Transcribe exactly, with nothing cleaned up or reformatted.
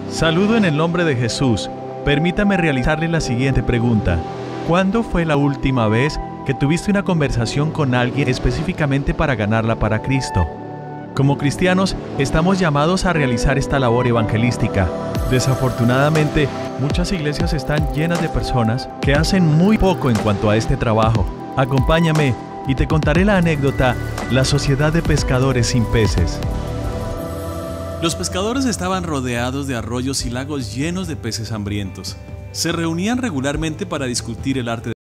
Saludo en el nombre de Jesús. Permítame realizarle la siguiente pregunta. ¿Cuándo fue la última vez que tuviste una conversación con alguien específicamente para ganarla para Cristo? Como cristianos, estamos llamados a realizar esta labor evangelística. Desafortunadamente, muchas iglesias están llenas de personas que hacen muy poco en cuanto a este trabajo. Acompáñame y te contaré la anécdota La Sociedad de Pescadores sin Peces. Los pescadores estaban rodeados de arroyos y lagos llenos de peces hambrientos. Se reunían regularmente para discutir el arte